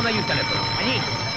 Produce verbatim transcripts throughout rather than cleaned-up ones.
¿Dónde hay un teléfono? Allí.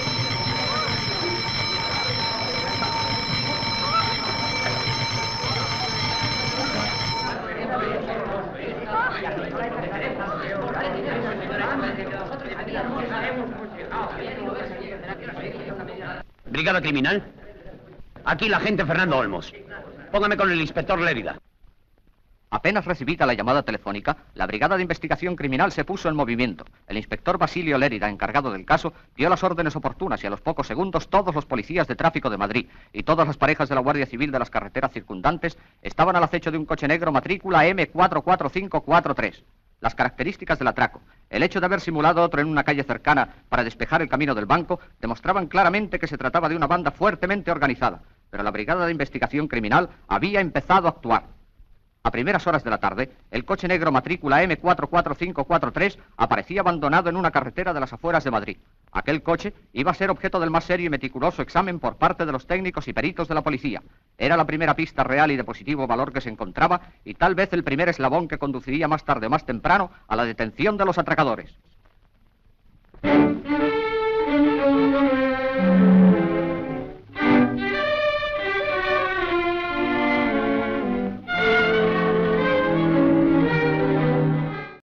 Brigada Criminal. Aquí la agente Fernando Olmos. Póngame con el inspector Lérida. Apenas recibida la llamada telefónica, la Brigada de Investigación Criminal se puso en movimiento. El inspector Basilio Lérida, encargado del caso, dio las órdenes oportunas y a los pocos segundos todos los policías de tráfico de Madrid y todas las parejas de la Guardia Civil de las carreteras circundantes estaban al acecho de un coche negro matrícula M cuatro cuatro cinco cuatro tres. Las características del atraco, el hecho de haber simulado otro en una calle cercana para despejar el camino del banco, demostraban claramente que se trataba de una banda fuertemente organizada, pero la Brigada de Investigación Criminal había empezado a actuar. A primeras horas de la tarde, el coche negro matrícula M cuatro cuatro cinco cuatro tres aparecía abandonado en una carretera de las afueras de Madrid. Aquel coche iba a ser objeto del más serio y meticuloso examen por parte de los técnicos y peritos de la policía. Era la primera pista real y de positivo valor que se encontraba y tal vez el primer eslabón que conduciría más tarde o más temprano a la detención de los atracadores.